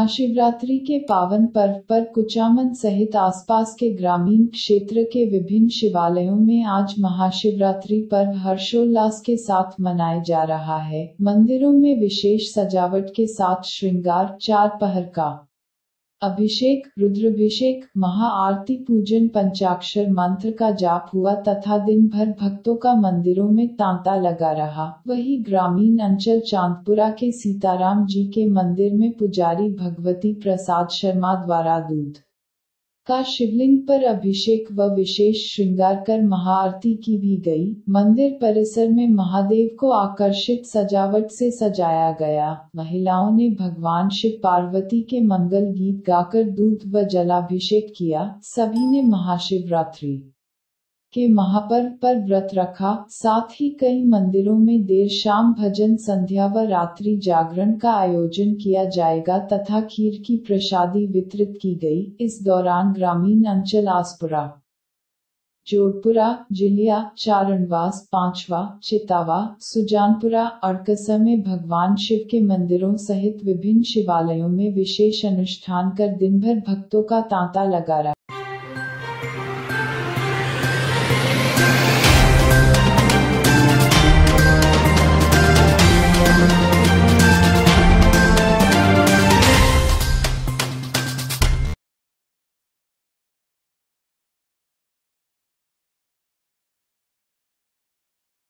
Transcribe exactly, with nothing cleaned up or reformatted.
महाशिवरात्रि के पावन पर्व पर कुचामन सहित आसपास के ग्रामीण क्षेत्र के विभिन्न शिवालयों में आज महाशिवरात्रि पर्व हर्षोल्लास के साथ मनाया जा रहा है। मंदिरों में विशेष सजावट के साथ श्रृंगार, चार पहर का अभिषेक, रुद्राभिषेक, महाआरती, पूजन, पंचाक्षर मंत्र का जाप हुआ तथा दिन भर भक्तों का मंदिरों में तांता लगा रहा। वहीं ग्रामीण अंचल चांदपुरा के सीताराम जी के मंदिर में पुजारी भगवती प्रसाद शर्मा द्वारा दूध का शिवलिंग पर अभिषेक व विशेष श्रृंगार कर महाआरती की भी गई। मंदिर परिसर में महादेव को आकर्षित सजावट से सजाया गया। महिलाओं ने भगवान शिव पार्वती के मंगल गीत गाकर दूध व जलाभिषेक किया। सभी ने महाशिवरात्रि के महापर्व पर व्रत रखा। साथ ही कई मंदिरों में देर शाम भजन संध्या व रात्रि जागरण का आयोजन किया जाएगा तथा खीर की प्रसादी वितरित की गई। इस दौरान ग्रामीण अंचल आसपुरा, जोधपुरा, जिलिया, चारणवास, पांचवा, चितावा, सुजानपुरा, अड़कसा में भगवान शिव के मंदिरों सहित विभिन्न शिवालयों में विशेष अनुष्ठान कर दिन भर भक्तों का तांता लगा रहा।